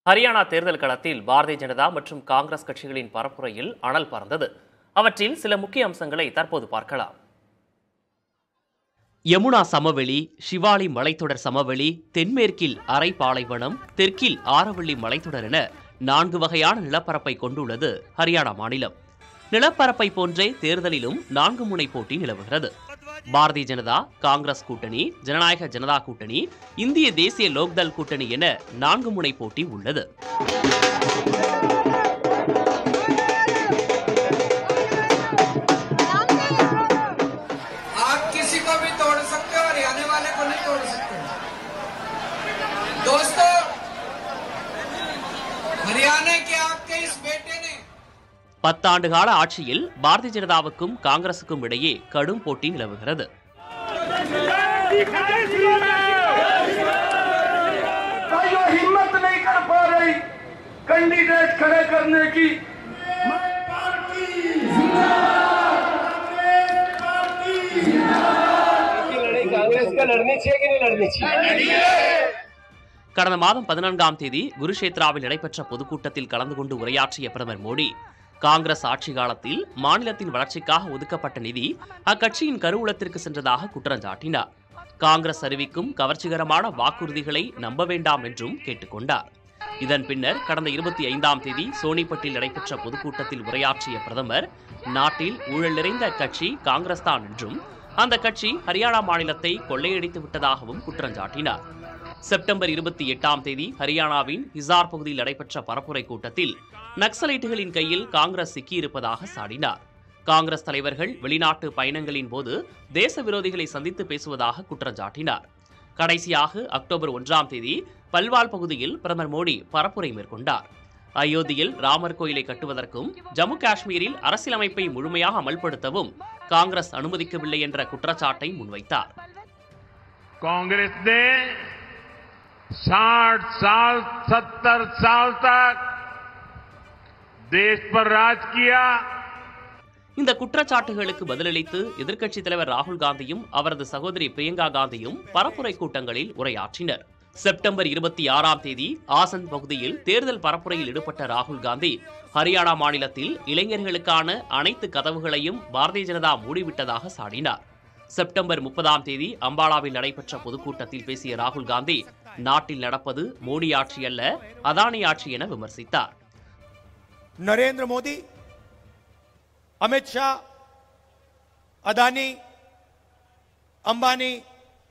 ஹரியானா தேர்தல் களத்தில் பாரதிய ஜனதா மற்றும் காங்கிரஸ் கட்சிகளின் பரப்புரையில் அனல் பறந்தது. அவற்றில் சில முக்கிய அம்சங்களை தற்போது பார்க்கலாம். யமுனா சமவெளி, ஷிவாலி மலைத்தொடர் சமவெளி, தென்மேற்கில் அரை பாலைவனம், தெற்கில் ஆரவள்ளி மலைத்தொடர் என 4 வகையான நிலப்பரப்பை கொண்டுள்ளது ஹரியானா மாநிலம். நிலப்பரப்பை போன்றே தேர்தலிலும் 4 முனை போட்டி நிலவுகிறது. பாரதிய ஜனதா, காங்கிரஸ் கூட்டணி, ஜனநாயக ஜனதா கூட்டணி, இந்திய தேசிய லோக்தள் கூட்டணி என 4 முனை போட்டி உள்ளது. பத்தாண்டு கால ஆட்சியில் பாரதிய ஜனதாவுக்கும் காங்கிரசுக்கும் இடையே கடும் போட்டி நிலவுகிறது. கடந்த மாதம் 14ஆம் தேதி குருஷேத்ராவில் நடைபெற்ற பொதுக்கூட்டத்தில் கலந்து கொண்டு உரையாற்றிய பிரதமர் மோடி, காங்கிரஸ் ஆட்சி காலத்தில் மாநிலத்தின் வளர்ச்சிக்காக ஒதுக்கப்பட்ட நிதி அக்கட்சியின் கருவூலத்திற்கு சென்றதாக குற்றம் சாட்டினார். காங்கிரஸ் அறிவிக்கும் கவர்ச்சிகரமான வாக்குறுதிகளை நம்ப வேண்டாம் என்றும் கேட்டுக்கொண்டார். இதன் பின்னர் கடந்த 25ஆம் தேதி சோனிபட்டில் நடைபெற்ற பொதுக்கூட்டத்தில் உரையாற்றிய பிரதமர், நாட்டில் ஊழல் நிறைந்த கட்சி காங்கிரஸ் தான் என்றும் அந்த கட்சி ஹரியானா மாநிலத்தை கொள்ளையடித்து விட்டதாகவும் குற்றம் சாட்டினார். செப்டம்பர் 28ஆம் தேதி ஹரியானாவின் ஹிசார் பகுதியில் நடைபெற்ற பரப்புரை கூட்டத்தில் நக்சலைட்டுகளின் கையில் காங்கிரஸ் சிக்கியிருப்பதாக சாடினார். காங்கிரஸ் தலைவர்கள் வெளிநாட்டு பயணங்களின் போது தேச விரோதிகளை சந்தித்து பேசுவதாக குற்றம் சாட்டினார். கடைசியாக அக்டோபர் 1ஆம் தேதி பல்வால் பகுதியில் பிரதமர் மோடி பரப்புரை மேற்கொண்டார். அயோத்தியில் ராமர் கோயிலை கட்டுவதற்கும் ஜம்மு காஷ்மீரில் அரசியலமைப்பை முழுமையாக அமல்படுத்தவும் காங்கிரஸ் அனுமதிக்கவில்லை என்ற குற்றச்சாட்டை முன்வைத்தார். कांग्रेस ने 60 साल 70 साल तक देश पर राज किया. இந்த குற்றச்சாட்டுகளுக்கு பதிலளித்து எதிர்க்கட்சித் தலைவர் ராகுல் காந்தியும் அவரது சகோதரி பிரியங்கா காந்தியும் பரப்புரை கூட்டங்களில் உரையாற்றினர். செப்டம்பர் 26ஆம் தேதி ஆசந்த் பகுதியில் தேர்தல் பரப்புரையில் ஈடுபட்ட ராகுல் காந்தி, ஹரியானா மாநிலத்தில் இளைஞர்களுக்கான அனைத்து கதவுகளையும் பாரதிய ஜனதா மூடிவிட்டதாக சாடினார். செப்டம்பர் 30ஆம் தேதி அம்பாலாவில் நடைபெற்ற பொதுக்கூட்டத்தில் பேசிய ராகுல் காந்தி, நாட்டில் நடப்பது மோடி ஆட்சி அல்ல, அதானி ஆட்சி என விமர்சித்தார். नरेंद्र मोदी, अमित शाह, अदानी, अंबानी,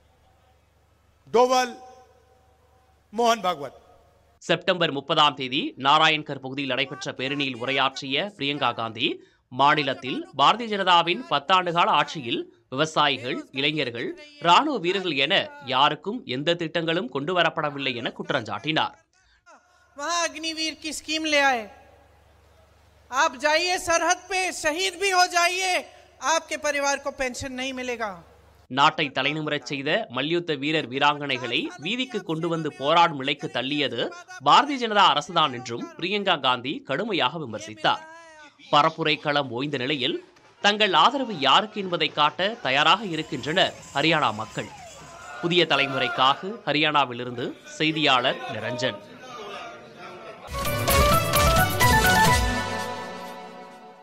डोवल, मोहन भागवत. செப்டம்பர் 30ஆம் தேதி நாராயண்கர் பகுதியில் நடைபெற்ற பேரணியில் உரையாற்றிய பிரியங்கா காந்தி, மாநிலத்தில் பாரதிய ஜனதாவின் 10 ஆண்டு கால ஆட்சியில் விவசாயிகள், இளைஞர்கள், ராணுவ வீரர்கள் என யாருக்கும் எந்த திட்டங்களும் கொண்டு வரப்படவில்லை என குற்றம் சாட்டினார். अग्निवीर की स्कीम ले आए, आप जाइए सरहद पे शहीद भी हो जाइए, आपके परिवार को पेंशन नहीं मिलेगा. நாட்டை தலைநிமிரச் செய்த மல்யுத்த வீரர் வீராங்கனைகளை வீதிக்கு கொண்டு வந்து போராடும் நிலைக்கு தள்ளியது பாரதிய ஜனதா அரசுதான் என்றும் பிரியங்கா காந்தி கடுமையாக விமர்சித்தார். பரப்புரை களம் ஓய்ந்த நிலையில் தங்கள் ஆதரவு யாருக்கு என்பதை காட்ட தயாராக இருக்கின்றனர் ஹரியானா மக்கள். புதிய தலைமுறைக்காக ஹரியானாவிலிருந்து செய்தியாளர் நிரஞ்சன்.